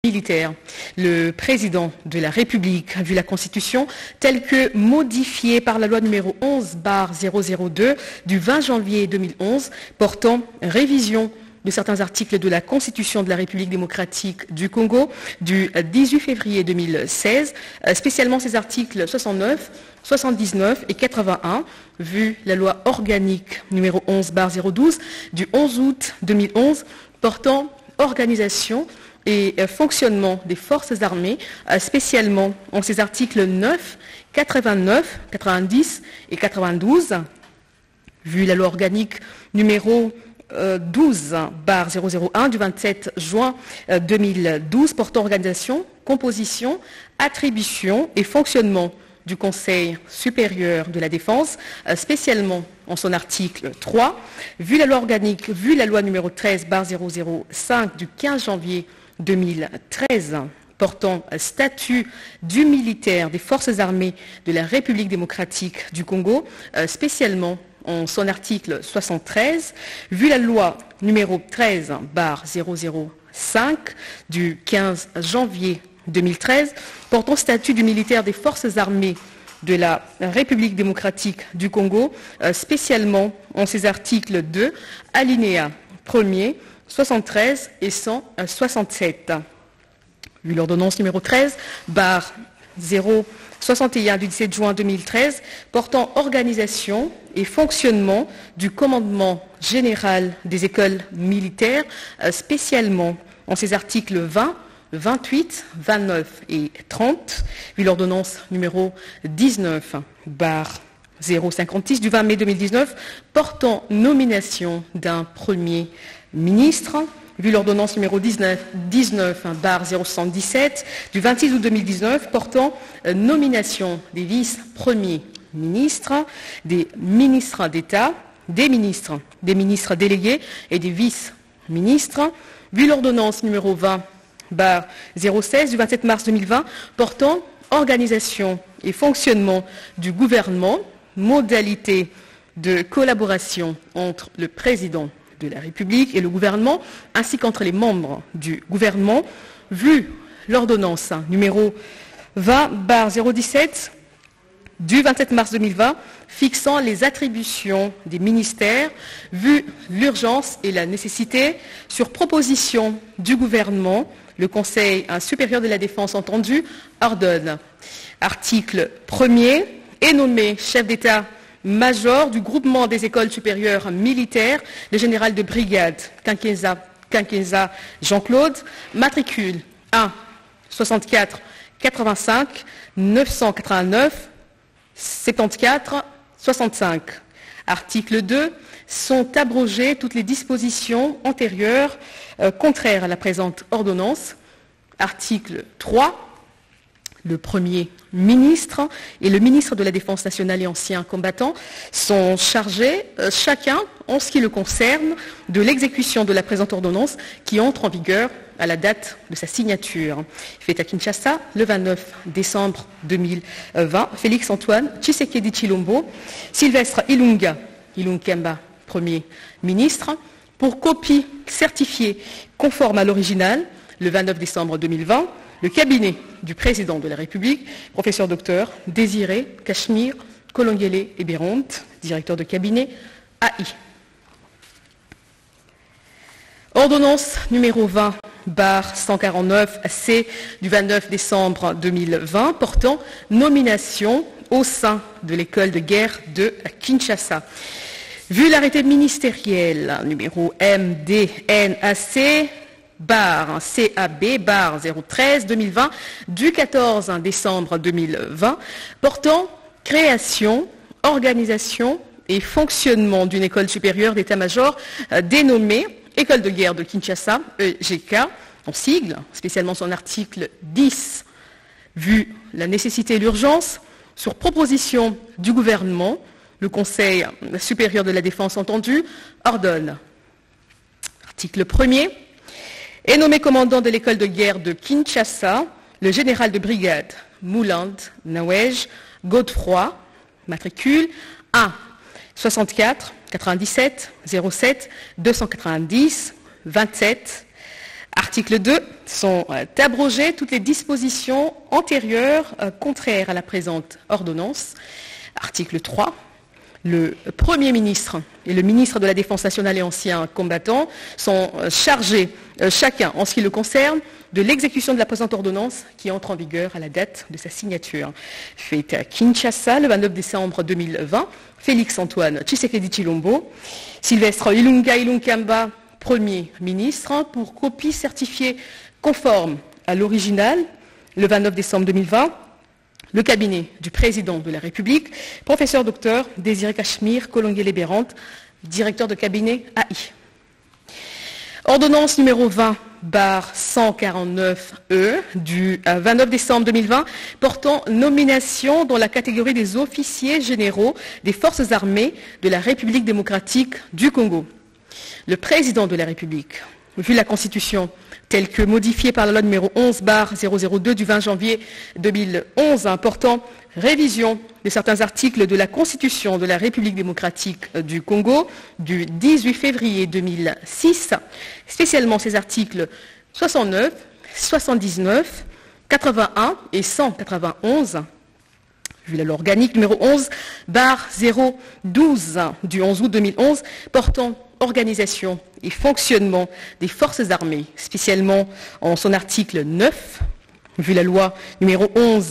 militaire. Le président de la République a vu la Constitution telle que modifiée par la loi numéro 11/002 du 20 janvier 2011 portant révision de certains articles de la Constitution de la République démocratique du Congo du 18 février 2016, spécialement ces articles 69, 79 et 81, vu la loi organique numéro 11/012 du 11 août 2011 portant organisation et fonctionnement des forces armées, spécialement en ces articles 9, 89, 90 et 92, vu la loi organique numéro 12/001 du 27 juin 2012 portant organisation, composition, attribution et fonctionnement du Conseil supérieur de la défense, spécialement en son article 3, vu la loi organique, vu la loi numéro 13/005 du 15 janvier 2013 portant statut du militaire des forces armées de la République démocratique du Congo, spécialement en son article 73, vu la loi numéro 13/005 du 15 janvier 2013 portant statut du militaire des forces armées de la République démocratique du Congo, spécialement en ses articles 2, alinéa 1er, 73 et 167. Vu l'ordonnance numéro 13/061 du 17 juin 2013 portant organisation et fonctionnement du commandement général des écoles militaires, spécialement en ses articles 20, 28, 29 et 30, vu l'ordonnance numéro 19/056 du 20 mai 2019 portant nomination d'un premier ministre, vu l'ordonnance numéro 19/077 du 26 août 2019 portant nomination des vice-premiers ministres, des ministres d'État, des ministres délégués et des vice-ministres, vu l'ordonnance numéro 20/016 du 27 mars 2020 portant organisation et fonctionnement du gouvernement, modalités de collaboration entre le président de la République et le gouvernement, ainsi qu'entre les membres du gouvernement, vu l'ordonnance numéro 20/017 du 27 mars 2020 fixant les attributions des ministères, vu l'urgence et la nécessité, sur proposition du gouvernement, le Conseil supérieur de la défense entendu ordonne. Article 1er, est nommé chef d'État-major du groupement des écoles supérieures militaires, le général de brigade Quinqueza Jean-Claude, matricule 1 64 85 989 74 65. Article 2. Sont abrogées toutes les dispositions antérieures contraires à la présente ordonnance. Article 3. Le Premier ministre et le ministre de la Défense nationale et anciens combattants sont chargés, chacun, en ce qui le concerne, de l'exécution de la présente ordonnance qui entre en vigueur à la date de sa signature. Fait à Kinshasa le 29 décembre 2020, Félix Antoine Tshisekedi Tshilombo, Sylvestre Ilunkemba, Premier ministre, pour copie certifiée conforme à l'original le 29 décembre 2020, le cabinet du président de la République, professeur docteur Désiré Cachemire Kolongele Eberonte, directeur de cabinet AI. Ordonnance numéro 20/149-C du 29 décembre 2020 portant nomination au sein de l'école de guerre de Kinshasa. Vu l'arrêté ministériel numéro MDNAC CAB/013-2020 du 14 décembre 2020 portant création, organisation et fonctionnement d'une école supérieure d'état-major dénommée École de guerre de Kinshasa, EGK, en sigle, spécialement son article 10, vu la nécessité et l'urgence, sur proposition du gouvernement, le Conseil supérieur de la défense entendu ordonne. Article 1er. Est nommé commandant de l'école de guerre de Kinshasa le général de brigade Mouland Nawej Godefroy, matricule 1 64 97 07 290 27, Article 2, sont abrogées toutes les dispositions antérieures contraires à la présente ordonnance. Article 3, le Premier ministre et le ministre de la Défense nationale et anciens combattants sont chargés, chacun en ce qui le concerne, de l'exécution de la présente ordonnance qui entre en vigueur à la date de sa signature. Fait à Kinshasa le 29 décembre 2020, Félix-Antoine Tshisekedi Tshilombo, Sylvestre Ilunga Ilunkamba, Premier ministre, pour copie certifiée conforme à l'original, le 29 décembre 2020, le cabinet du président de la République, professeur docteur Désiré Cachemire Kolonguélé-Bérante, directeur de cabinet AI. Ordonnance numéro 20/149-E du 29 décembre 2020 portant nomination dans la catégorie des officiers généraux des forces armées de la République démocratique du Congo. Le président de la République, vu la Constitution telle que modifiée par la loi numéro 11/002 du 20 janvier 2011 portant révision de certains articles de la Constitution de la République démocratique du Congo du 18 février 2006, spécialement ces articles 69, 79, 81 et 191, vu la loi organique numéro 11/012 du 11 août 2011 portant organisation et fonctionnement des forces armées, spécialement en son article 9, vu la loi numéro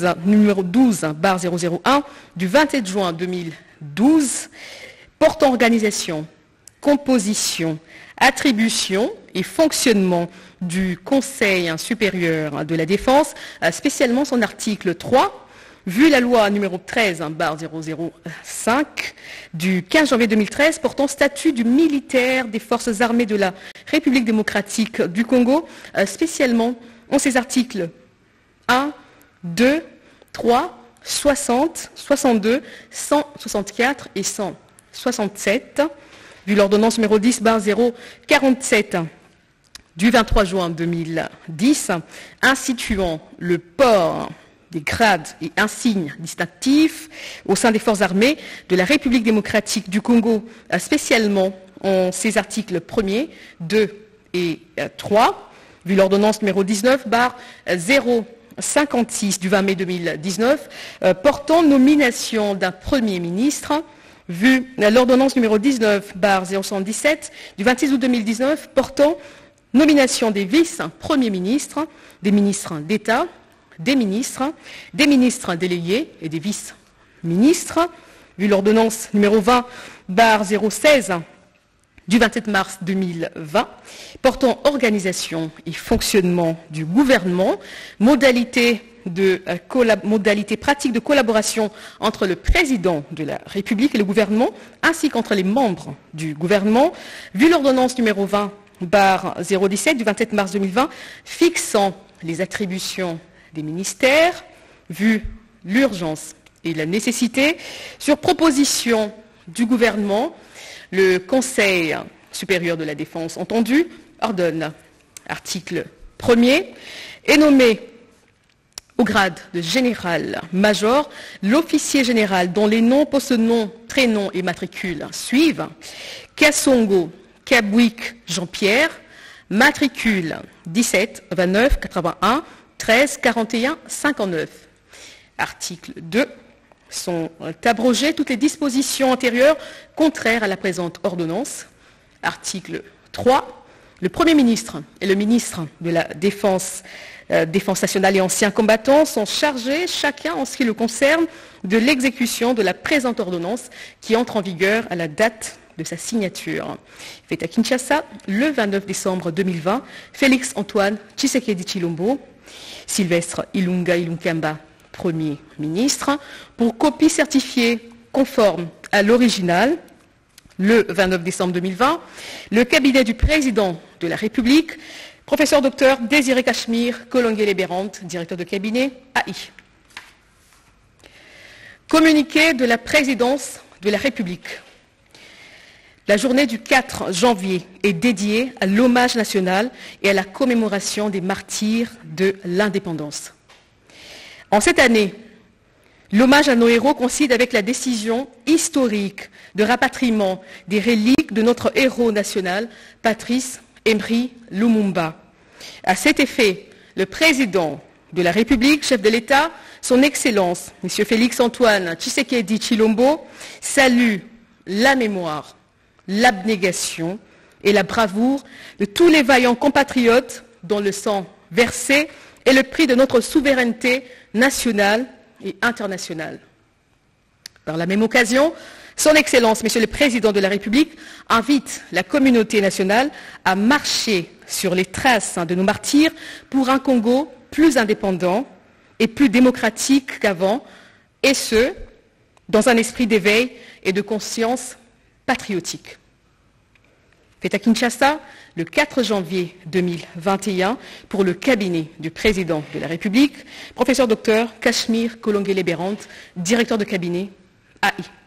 12/001 du 27 juin 2012, portant organisation, composition, attribution et fonctionnement du Conseil supérieur de la défense, spécialement son article 3, vu la loi numéro 13/005 du 15 janvier 2013 portant statut du militaire des forces armées de la République démocratique du Congo, spécialement en ses articles 1, 2, 3, 60, 62, 164 et 167, vu l'ordonnance numéro 10/047 du 23 juin 2010, instituant le port des grades et insignes distinctifs au sein des forces armées de la République démocratique du Congo, spécialement en ses articles 1er, 2 et 3, vu l'ordonnance numéro 19/056 du 20 mai 2019, portant nomination d'un Premier ministre, vu l'ordonnance numéro 19/077 du 26 août 2019, portant nomination des vice-premiers ministres, des ministres d'État, des ministres délégués et des vice-ministres, vu l'ordonnance numéro 20/016 du 27 mars 2020, portant organisation et fonctionnement du gouvernement, modalités pratiques de collaboration entre le président de la République et le gouvernement, ainsi qu'entre les membres du gouvernement, vu l'ordonnance numéro 20/017 du 27 mars 2020, fixant les attributions des ministères, vu l'urgence et la nécessité, sur proposition du gouvernement, le Conseil supérieur de la défense entendu ordonne, article 1er, est nommé au grade de général-major l'officier général dont les noms, poste-noms, prénoms et matricules suivent: Kassongo Kabwik Jean-Pierre, matricule 17 29 81 13 41 59. Article 2. Sont abrogées toutes les dispositions antérieures contraires à la présente ordonnance. Article 3. Le Premier ministre et le ministre de la Défense nationale et anciens combattants sont chargés, chacun en ce qui le concerne, de l'exécution de la présente ordonnance qui entre en vigueur à la date de sa signature. Fait à Kinshasa le 29 décembre 2020, Félix-Antoine Tshisekedi Tshilombo, Sylvestre Ilunga Ilunkamba, Premier ministre, pour copie certifiée conforme à l'original, le 29 décembre 2020, le cabinet du président de la République, professeur docteur Désiré Cachemire Kolonguélé-Bérante, directeur de cabinet AI. Communiqué de la présidence de la République. La journée du 4 janvier est dédiée à l'hommage national et à la commémoration des martyrs de l'indépendance. En cette année, l'hommage à nos héros coïncide avec la décision historique de rapatriement des reliques de notre héros national, Patrice Emery Lumumba. À cet effet, le président de la République, chef de l'État, son Excellence, M. Félix-Antoine Tshisekedi Tshilombo, salue la mémoire, l'abnégation et la bravoure de tous les vaillants compatriotes dont le sang versé est le prix de notre souveraineté nationale et internationale. Par la même occasion, son Excellence, Monsieur le Président de la République, invite la communauté nationale à marcher sur les traces de nos martyrs pour un Congo plus indépendant et plus démocratique qu'avant, et ce, dans un esprit d'éveil et de conscience patriotique. Fait à Kinshasa, le 4 janvier 2021, pour le cabinet du Président de la République, professeur Dr Cachemire Kolongele Bérante, directeur de cabinet AI.